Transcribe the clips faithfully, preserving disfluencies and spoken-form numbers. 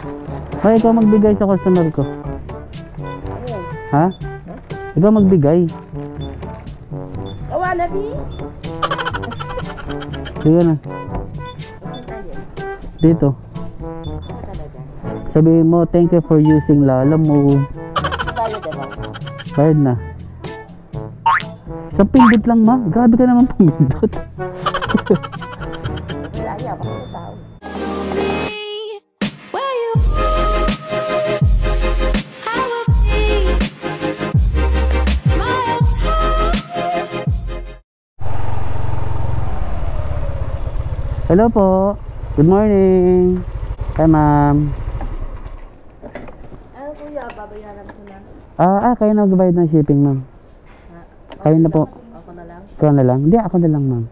Ay, ikaw magbigay sa customer ko. Ha? Ikaw magbigay. Kawana, di? Sige na. Dito. Sabihin mo, thank you for using Lala Move. Tayo, diba? Bayad na. Isang pindot lang, ma. Grabe ka naman pumindot. Wala niya, baka may tao. Hello po. Good morning. Hi, ma'am. Ano kuya, babayaran ko na? Ah, ah, kayo na magbayad ng shipping, ma'am. Kayo na po. Ako na lang? Ikaw na lang? Hindi, ako na lang, ma'am.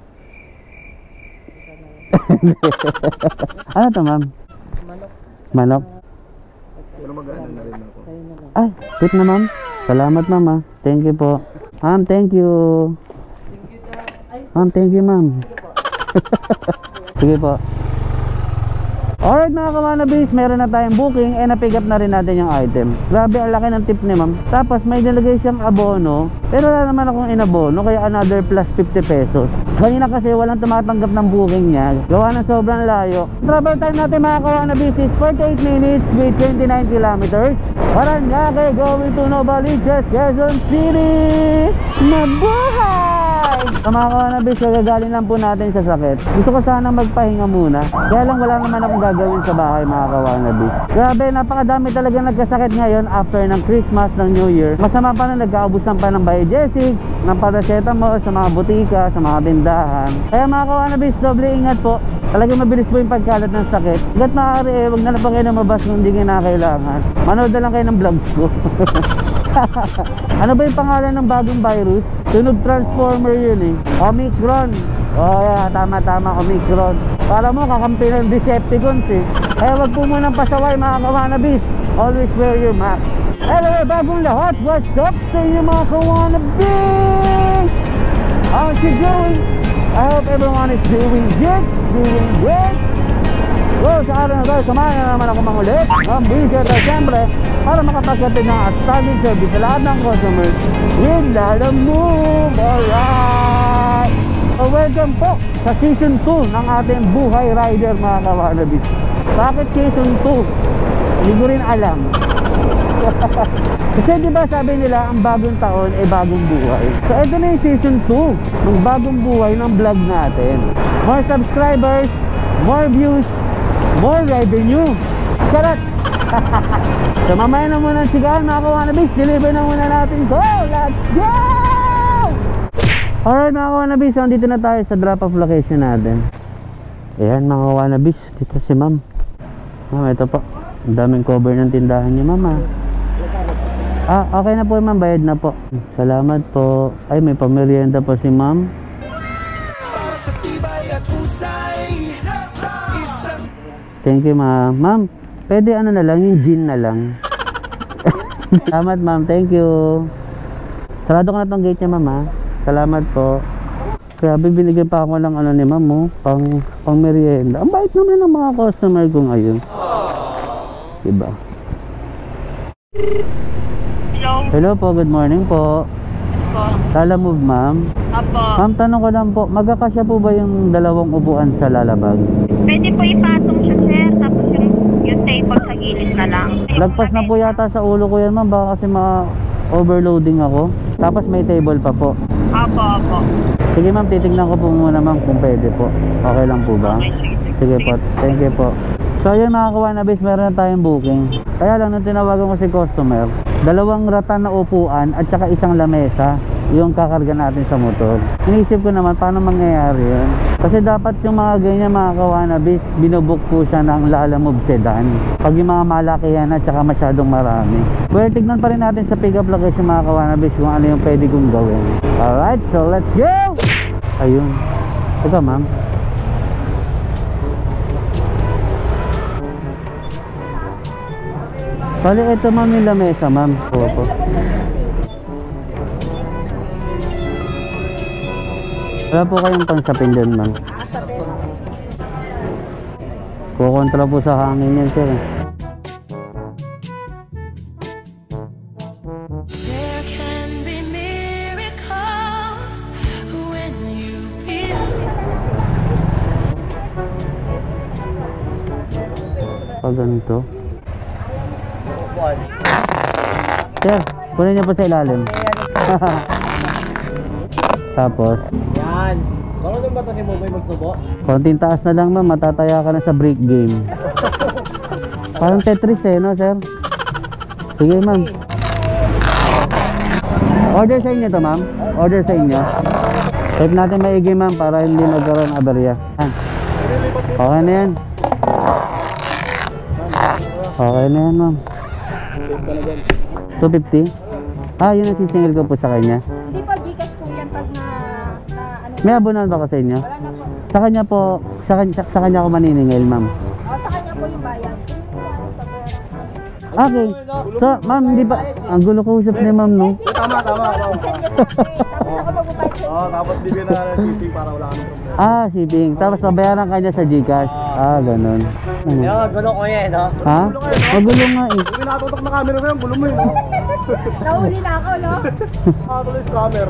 Ano to, ma'am? Manok. Manok? Pero mag-ano na rin ako. Sa'yo na lang. Ay, sweet na, ma'am. Salamat, ma'am, ah. Thank you po. Ma'am, thank you. Thank you daw. Ay, Ma'am, thank you, ma'am. sige po. Sige po. Alright mga kawanabis, meron na tayong booking and na-pick up na rin natin yung item. Grabe, ang laki ng tip ni ma'am. Tapos may nilagay siyang abono, pero wala naman akong inabono, kaya another plus fifty pesos. Kanina kasi walang tumatanggap ng booking niya, gawa ng sobrang layo. Travel time natin mga kawanabis is forty-eight minutes with twenty-nine kilometers. Paranaque going to Novaliches, Quezon City. Mabuhay! Sa mga kawanabis, kagagaling lang po natin sa sakit. Gusto ko sana magpahinga muna, kaya lang wala naman akong gagawin sa bahay mga kawanabis. Grabe, napakadami talaga nagkasakit ngayon after ng Christmas, ng New Year. Masama pa na nag-aubusan pa ng Biogesic, ng paracetamol sa mga butika, sa mga tindahan. Kaya mga kawanabis, doble ingat po. Talagang mabilis po yung pagkalat ng sakit. Hanggat maaari eh, huwag na lang pa kayo namabas kung hindi kinakailangan. Manood na lang kayo ng vlogs ko. Ano ba yung pangalan ng bagong virus? Tunog transformer yun eh. Omicron. Oh yeah, tama-tama, Omicron. Para mo kakampi ng Decepticons eh. Kaya wag po munang pasaway mga kawanabis. Always wear your mask. Anyway, bagong lahat, what's up sa inyo mga kawanabis? How's you doing? I hope everyone is doing good, doing great. So sa araw na tayo, samahan na naman ako mangulit ng visit at siyempre para makapagkatid ng outstanding service sa lahat ng customers with Lala Move. Alright! So welcome po sa season two ng ating Buhay Rider mga kawanabis. Bakit season two? Hindi ko rin alam. Kasi diba sabi nila ang bagong taon ay bagong buhay. So ito na yung season two ng bagong buhay ng vlog natin. More subscribers, more views, more revenue. Charot! So mamaya na muna ang sigahan mga kawanabis. Deliver na muna natin. Go! Let's go! Alright mga kawanabis, so dito na tayo sa drop off location natin. Ayan mga kawanabis, dito si ma'am. Ma'am, ito po. Ang daming cover ng tindahan niyo mama. Ah, okay na po ma'am, bayad na po. Salamat po. Ay, may pamerienda po si ma'am. Thank you ma'am. Ma'am, pwede ano na lang, yung gin na lang. Salamat ma'am, thank you. Sarado ko na tong gate niya ma'am ha. Salamat po. Grabe, binigyan pa ako lang ano ni ma'am oh, pang, pang merienda. Ang bait naman ng mga customer ko ngayon. Diba? Hello? Hello po, good morning po. Yes po. Lala Move ma'am. Apo. Ma'am, tanong ko lang po, magkakasya po ba yung dalawang upuan sa lalabag? Pwede po ipatong siya, sir. Tapos yung, yung table sa gilid na lang. Lagpas na po yata sa ulo ko yan ma'am, baka kasi ma-overloading ako. Tapos may table pa po. Apo, apo. Sige ma'am, titignan ko po muna ma'am kung pwede po. Okay lang po ba? Okay, sige. Sige po, thank you po. So yun mga kawanabis, meron na tayong booking. Kaya lang nung tinawagan ko si customer, dalawang ratan na upuan at saka isang lamesa yung kakarga natin sa motor. Inisip ko naman paano mangyayari yun. Kasi dapat yung mga ganyan mga kawanabis, binobook po siya ng Lala Move sedan. Pag yung mga malakihan at saka masyadong marami. Well, tignan pa rin natin sa pick up location mga kawanabis kung ano yung pwede kong gawin. Alright, so let's go! Ayun. Ito ma'am. Bali, ito ma'am yung lamesa ma'am. Opo. Wala po kayong pangsapin dun ma'am. Kukontra po sa hangin yan sir. Pag ganito. Sir, kunin niyo po sa ilalim. Tapos Yan. Marunong ba ito si Momoy magsubo? konting taas na lang ma'am, matataya ka na sa break game. Parang Tetris eh, no sir? Sige ma'am. Order sa inyo to ma'am? Order sa inyo? Type natin maigi ma'am para hindi magkaroon aberya. Ah. Okay na yan. Okay na yan ma'am. two fifty? Ah, yun ang sisingil ko po sa kanya. Hindi po, Gcash po yan pag na, na ano. May abonan ba ko sa inyo? Wala na po. Sa kanya po, sa kanya, sa kanya ako maniningil ma'am. O, sa kanya po yung bayan. Okay. So, ma'am, hindi ba? Ang gulo ko usap ni ma'am, no? Tama, tama. Tapos ako magbabayad sa Oo, tapos bibigyan na ng shipping para wala kang problema. Ah, shipping. Tapos pabayaran ka niya sa Gcash. Ah, ganun. Ano? Kaya gulo ko yan, no? Ha? Magulo nga eh. Hindi nakatutok na camera mo yan, gulo mo yun. Nahuli na ako, no? Nakatuloy scammer.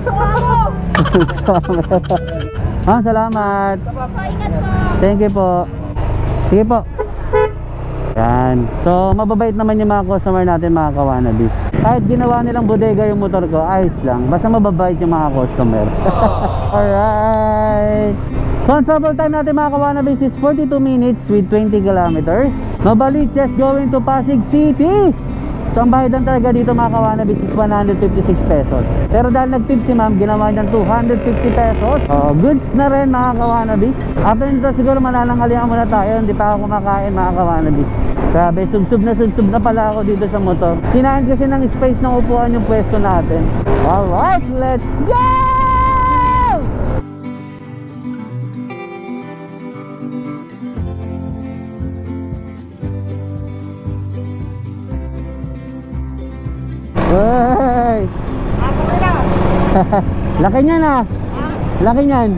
Wow! Ah, salamat. Paingat po! Thank you po. Sige po. Yan. So, mababait naman yung mga customer natin, mga kawanabis. Kahit ginawa nilang bodega yung motor ko, ayos lang. Basta mababait yung mga customer. Alright. So, ang travel time natin, mga kawanabis, is forty-two minutes with twenty kilometers. Mabalit, just going to Pasig City. So, ang bayad lang talaga dito, mga kawanabis, is one hundred fifty-six pesos. Pero dahil nag-tip si ma'am, ginawa niyang two hundred fifty pesos. Oh, goods na rin, mga kawanabis. After nito, siguro mananangalian muna tayo. Hindi pa ako kumakain, mga kawanabis. Grabe, subsub na subsub na pala ako dito sa motor. Sinahan kasi ng space ng upuan yung pwesto natin. Alright, let's go! Wey! Laki niyan ah! Laki niyan!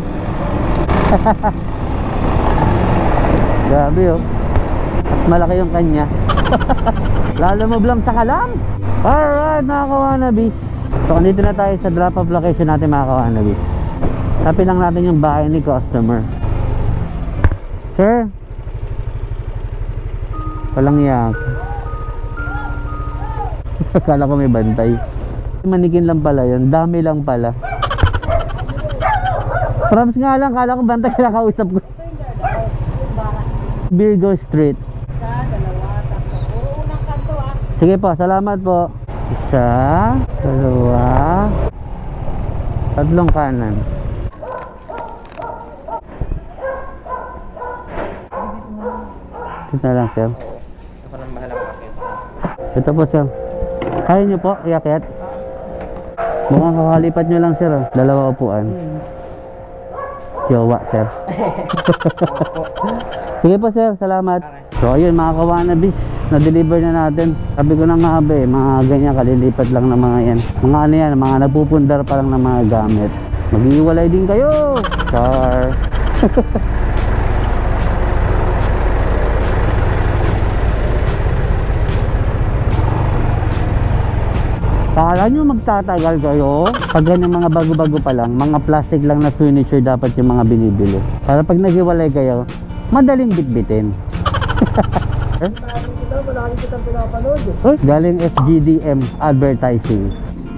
Grabe oh. Mas malaki yung kanya. Lalo mo blam sa kalam. Alright, mga kawanabis. So, andito na tayo sa drop off location natin, mga kawanabis. Tapin lang natin yung bahay ni customer. Sir, walang yak. Akala ko may bantay. Manikin lang pala yun. Dami lang pala. Props nga lang, kala ko bantay na kausap ko. Virgo Street. Sige po, salamat po. Isa, dalawa, tatlong kanan. Ito na lang, sir. Ito po, sir. Kaya nyo po, iakyat. Mukhang kakalipat nyo lang, sir. Dalawa upuan. Jowa, sir. Sige po, sir. Salamat. So, ayun, mga kawanabis. Na-deliver na natin. Sabi ko na nga ba eh, mga ganyan kalilipat lang ng mga yan. Mga ano yan, mga nagpupundar pa lang ng mga gamit. Mag-iwalay din kayo. Char. Kala nyo magtatagal kayo? Pag ganyan mga bago-bago pa lang, mga plastic lang na furniture dapat yung mga binibili. Para pag naghiwalay kayo, madaling bitbitin. Malaki kitang pinapanood. Uy, galing F G D M Advertising.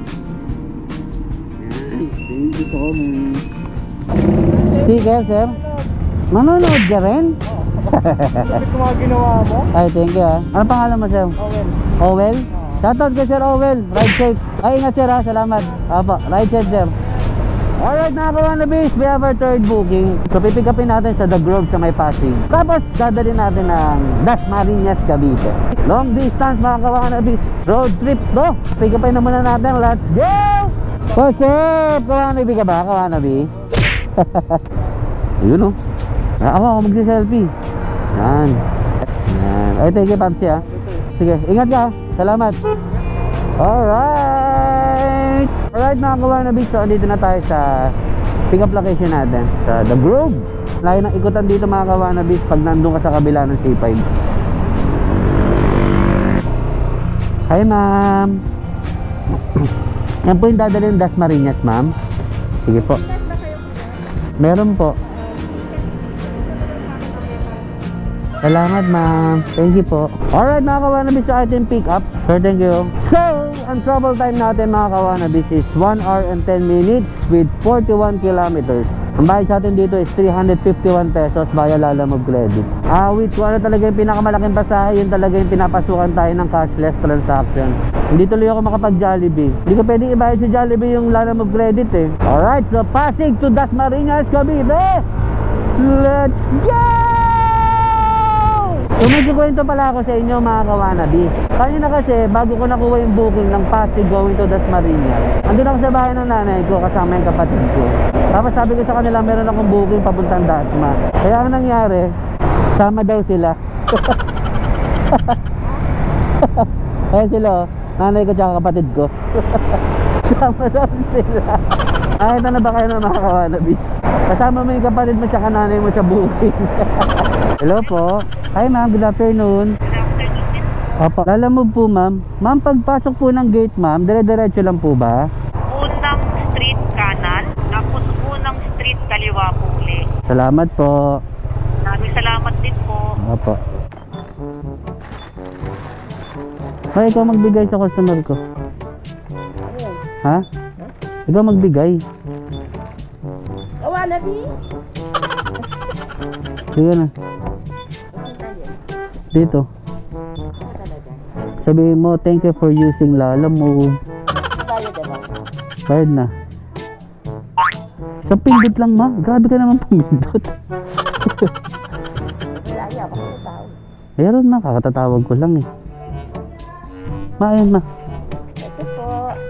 Thank you so much. Sticker, sir? Manonood ka rin? Sabi ko mga ginawa mo? Ay, thank you ah. Ano pangalan mo, sir? Owen. Owel? Shoutout kay Sir Owel. Ride safe. Ay, ingat sir ha. Salamat. Apo, ride safe, sir. Alright, mga kawanabis, we have our third booking. So, pipick upin natin sa The Grove sa may Pasig. Tapos, dadalhin natin ng Dasmariñas, Cavite. Long distance, mga kawanabis. Road trip to. Pick upin na muna natin. Let's go! What's up? Kawanabi ka ba? Kawanabi? Ayun o. Ako, ako mag-selfie. Yan. Yan. Ay, thank you, Pamsi ha. Sige, ingat ka. Salamat. Alright. Alright, mga kawanabis. So, dito na tayo sa pick up location natin. Sa The Grove. Layo ng ikutan dito, mga kawanabis, pag nandun ka sa kabila ng C five. Hi, ma'am. Yan po yung dadalhin Dasmariñas, ma'am. Sige po. Meron po. Salamat ma'am. Thank you po. Alright mga kawanabis, sa ating pick up. Sir, thank you. So, ang travel time natin mga kawanabis is one hour and ten minutes with forty-one kilometers. Ang bayad sa atin dito is three hundred fifty-one pesos via Lalamove Credit. Ah, which ano talaga yung pinakamalaking pasahe, yun talaga yung pinapasukan tayo ng cashless transaction. Hindi tuloy ako makapag-Jollibee. Hindi ko pwedeng ibayad sa Jollibee yung Lalamove Credit eh. Alright, so Pasig to Dasmariñas, Cavite. Let's go! So magkukwento pala ako sa inyo mga kawanabis. Kanina kasi bago ko nakuha yung booking ng Pasig going to Dasmariñas, andun ako sa bahay ng nanay ko kasama yung kapatid ko. Tapos sabi ko sa kanila meron akong booking papuntang Dasma. Kaya ang nangyari, sama daw sila. Kaya sila oh, nanay ko tsaka kapatid ko. Sama daw sila. Nakita na ba kayo ng mga kawanabis? Kasama mo yung kapatid mo tsaka nanay mo sa booking. Hello po. Hi ma'am, good afternoon. Opo, Lalamove po ma'am. Ma'am, pagpasok po ng gate ma'am, dire-diretso lang po ba? Unang street kanan, tapos unang street kaliwa po uli. Salamat po. Maraming salamat din po. Opo. Ay, ikaw magbigay sa customer ko. Ha? Ikaw magbigay. Kawanabi? Sige na. Dito. Sabihin mo, thank you for using Lalamove. Bayad na. Isang pindot lang ma. Grabe ka naman pumindot. Meron ma, kakatatawag ko lang eh. Ma, ayan ma. Ito po.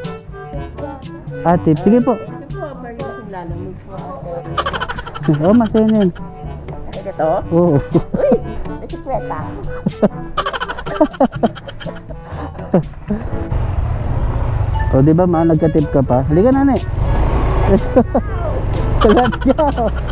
Ate, sige po. Ito po, for using Lalamove po. Oo, ma, sa'yo na yan. Ito? Oo. Uy! Nagsikweta. O, di ba ma, nagka-tip ka pa? Halika nanay. Let's go. Let's go.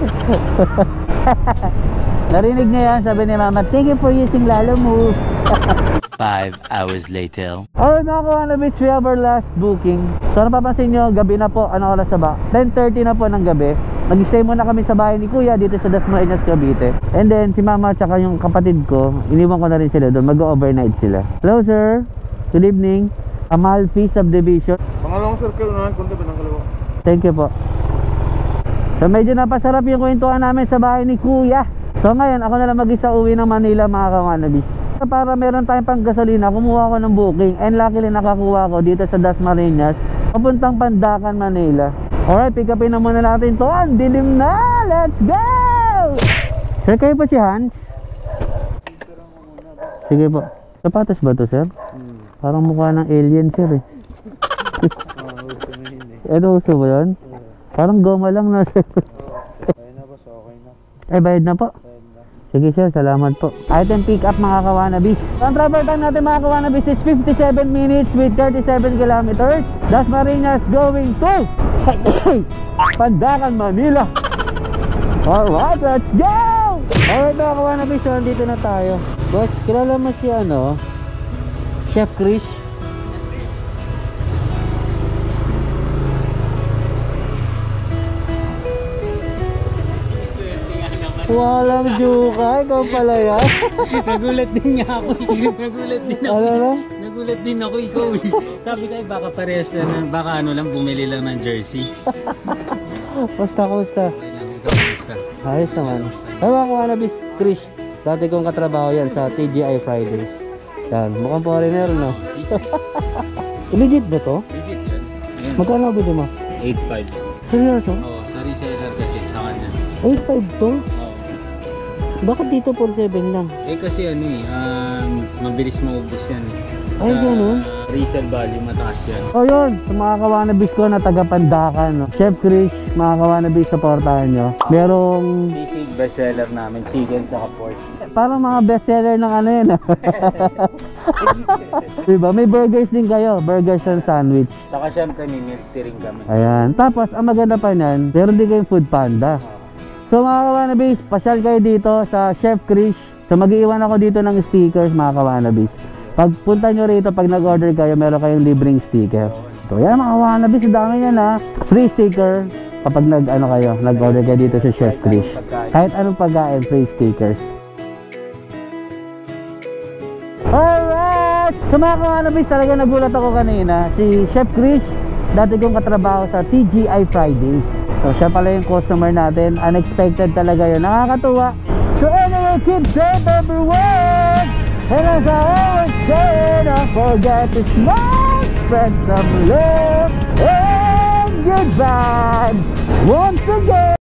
Narinig niya yan, sabi ni mama, thank you for using Lalamove. Five hours later. Alright mga kawanabis, we have our last booking. So napapansin nyo, gabi na po. Ano oras na ba? ten thirty na po ng gabi. Nag-stay muna kami sa bahay ni Kuya dito sa Dasmariñas, Cavite. And then si mama at saka yung kapatid ko, iniwan ko na rin sila doon. Mag-overnight sila. Hello sir, good evening. Amalfi Subdivision. Pangalawang circle na, kundi ba ng kalawa? Thank you po. So medyo napasarap yung kwentuhan namin sa bahay ni Kuya. So ngayon ako na lang mag-isa uwi ng Manila mga kawanabis. Para meron tayong pang gasolina, kumuha ko ng booking. And luckily nakakuha ko dito sa Dasmariñas, papuntang Pandacan, Manila. Alright, pick upin na muna natin to. Ang dilim na! Let's go! Sir, kayo po si Hans? Sige po. Sapatos ba to sir? Hmm. Parang mukha ng alien sir eh. Ano uso ba yun? Parang goma lang na sir. Okay na ba? So okay na. Eh, bayad na po. Ayun na. Sige sir, salamat po. Item pick up mga kawanabis. So, ang travel time natin mga kawanabis is fifty-seven minutes with thirty-seven kilometers. Dasmariñas going to Pandacan, Manila. Alright, let's go! Alright mga kawanabis, so dito na tayo. Boss, kilala mo si ano? Chef Chris? Walang juka, ikaw pala yan. Nagulat din nga ako. Nagulat din ako. Ano na? Nagulat din ako ikaw. Sabi ko ay baka parehas na, baka ano lang bumili lang ng jersey. Kusta, kusta? Okay lang, ikaw gusto. Ayos naman. Ay mga kawanabis, Chris. Dati kong katrabaho yan sa T G I Fridays. Yan, mukhang foreigner no? Legit ba to? Legit yan. Ayun, Magkano ba ito mo? eight five. Seryoso? Oo, sa reseller kasi sa kanya. eight five to? Oo. Bakit dito four seven lang? Eh kasi ano eh, um, mabilis maubos yan eh. Ay, Sa ganun? resale value mataas yan. O yun, sa mga kawanabis ko na taga Pandacan, no? Chef Chris, mga kawanabis, supportahan nyo. Merong Sisig bestseller namin, chicken sa pork. parang mga bestseller ng ano yun. ah. Diba? May burgers din kayo, burgers and sandwich. Saka syempre may milk tea rin kami. Ayan. Tapos, ang maganda pa niyan, meron din kayong Food Panda. So mga kawanabis, pasyal kayo dito sa Chef Chris. So mag-iwan ako dito ng stickers mga kawanabis. Pag punta nyo rito, pag nag-order kayo, meron kayong libreng sticker. So yan mga kawanabis, dami yan ha. Free sticker kapag nag, ano kayo, nag-order kayo dito sa Chef Chris. Kahit anong pagkain, free stickers. Alright! So mga ka-Anabis, talaga nagulat ako kanina. Si Chef Chris, dati kong katrabaho sa T G I Fridays. So siya pala yung customer natin. Unexpected talaga yun. Nakakatuwa. So anyway, keep safe everyone! And as I always say, don't forget to smile, spread some love, and good vibes once again!